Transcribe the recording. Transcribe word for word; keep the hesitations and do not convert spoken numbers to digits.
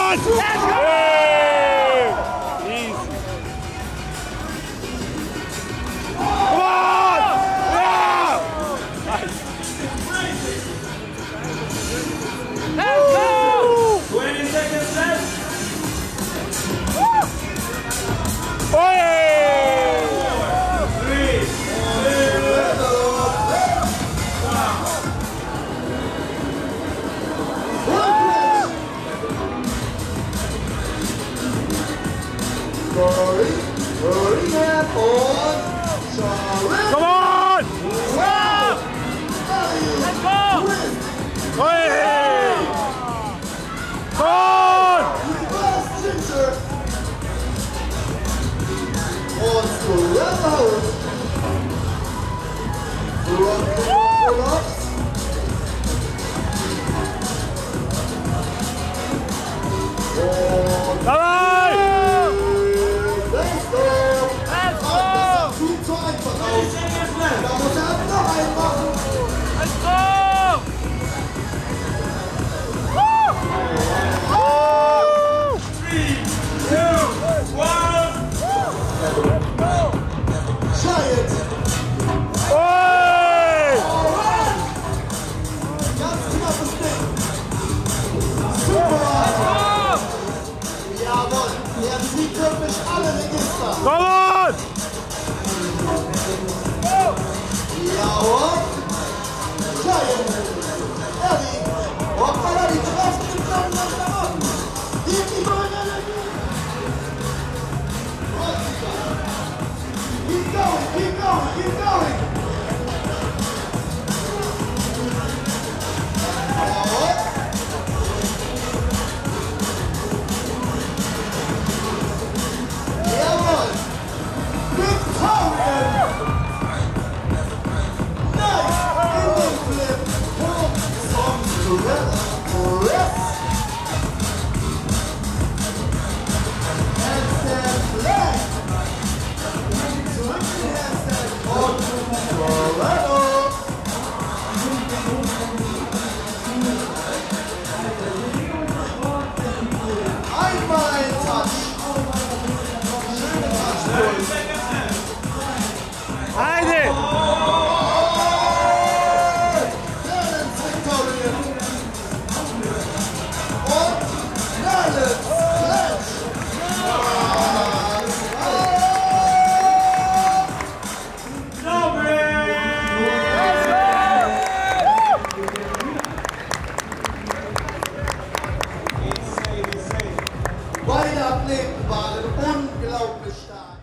Let's go! Hey! Easy. Come on! Yeah! Nice. Let's go! twenty seconds left. Hey! Three, two, Hurry, hurry up on Charlie. Come on! Let's go! Hey! Come on! Reverse ginger. On Forever. Rock it up. On Dabei! Let's go. Let's Ah, go! das ist zu zu einfach twenty aus. seconds Da left. muss er noch einen machen. Let's go! Three, two, one. Giant. Hey! Alright. Ganz knappes Ding. Super. Jawohl. Er zieht wirklich alle Register. Come on! Jawohl. Giant. Eddie. Hoppala, die Kräfte sind dann nach da unten. Gib die neue Energie. Keep going, keep going, keep going. Jawohl. Jawohl. Victorian. Nice. Indian flip. Four songs together. Yes. Handstand flag. Switching handstand on Colorado. Einmal ein Touch. Schöne Touch. Seconds left. Heide! Balance Victorian. Und Balance Flash. Beide Athleten waren unglaublich stark.